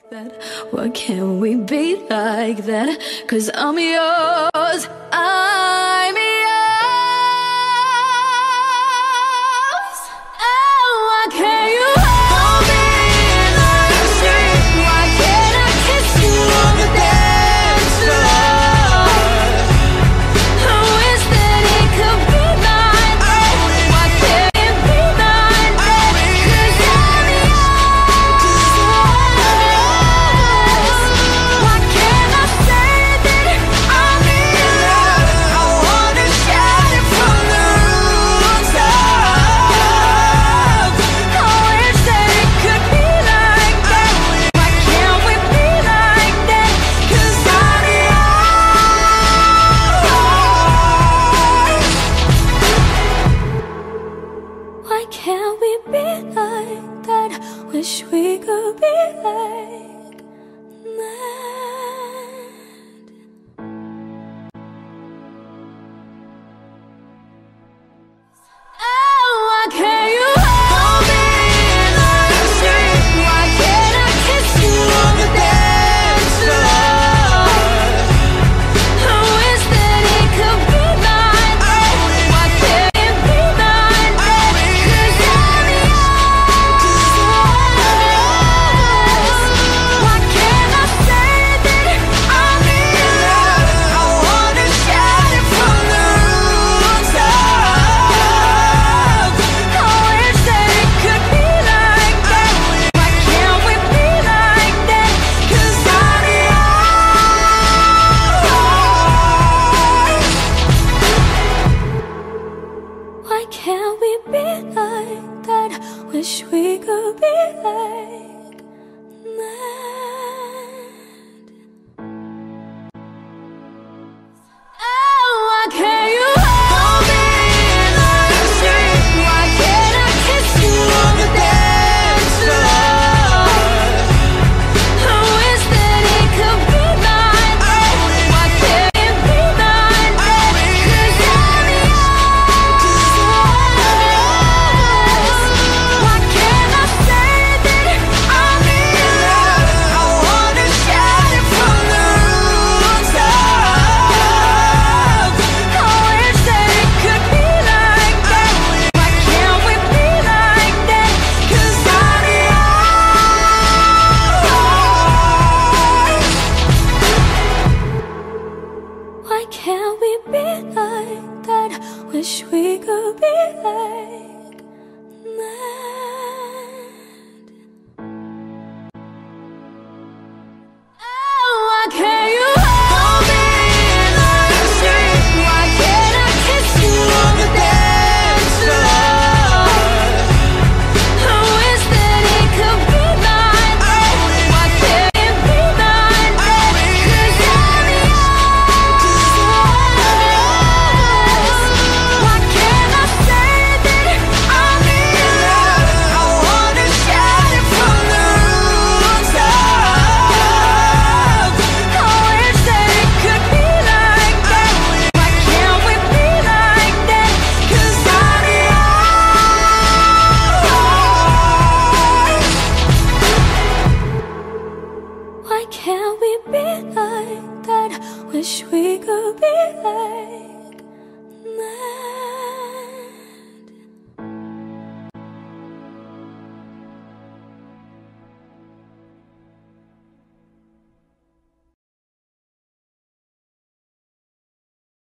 that? Why can't we be like that? 'Cause I'm yours, I'm yours. Oh, why can't you hold me like this? Why can't I kiss you on the dance floor? Who is that it could be like that? Why can't it be like that? 'Cause I'm yours. Why can't I say that I'm yours? I wanna shout it from the rooftop. I wish that it could be like that. Why can't we be like that? 'Cause I'm yours. Why can't we be like that? Wish we could be like that. Oh, why can't you hold me like this? Why can't I kiss you on the dance floor? Who is that it could be like that? Why can't it be like that? 'Cause I'm yours. Why can't I say that I'm yours? I wanna shout it from the rooftop. I wish that it could be like that. Why can't we be like that? 'Cause I'm yours. Why can't we be like that? Wish we could be like that. Oh, why can't you hold me like this? Why can't I kiss you on the dance floor? Who is that it could be like that? Why can't it be like that? 'Cause I'm yours. Why can't I say that I'm yours? I wanna shout it from the rooftop. I wish that it could be like that. Why can't we be like that? 'Cause I'm yours. Why can't we be like that? Wish we could be like that. Oh, why can't you hold me like this? Why can't I kiss you on the dance floor? Who is that it could be like that? Why can't it be like that? 'Cause I'm yours. Why can't I say that I'm yours? I wanna shout it from the rooftop. I wish that it could be like that. Why can't we be like that? 'Cause I'm yours. Why can't we be like that? Wish we could be like that.